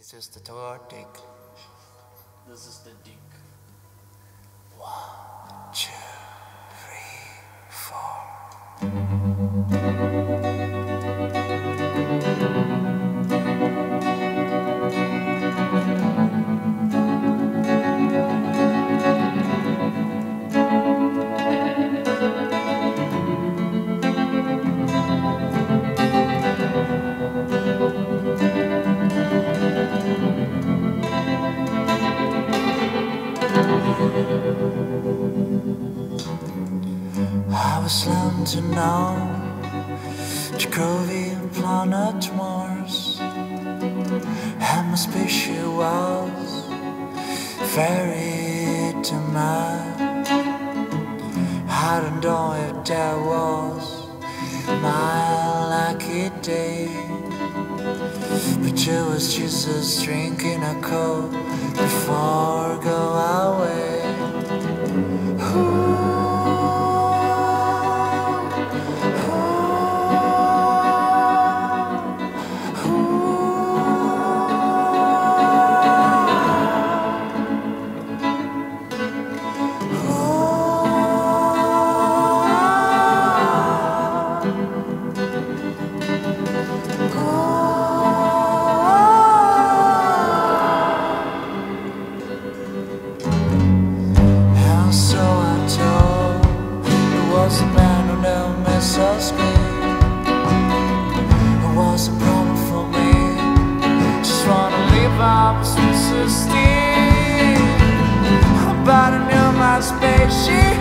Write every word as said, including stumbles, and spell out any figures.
This is the third dick. This is the dick. One, two, three, four. I was learned to know Jacobian planet Mars, and my species was very demand. I don't know if there was my lucky day, but it was Jesus drinking a coke before go away. Ooh. But I knew my spaceship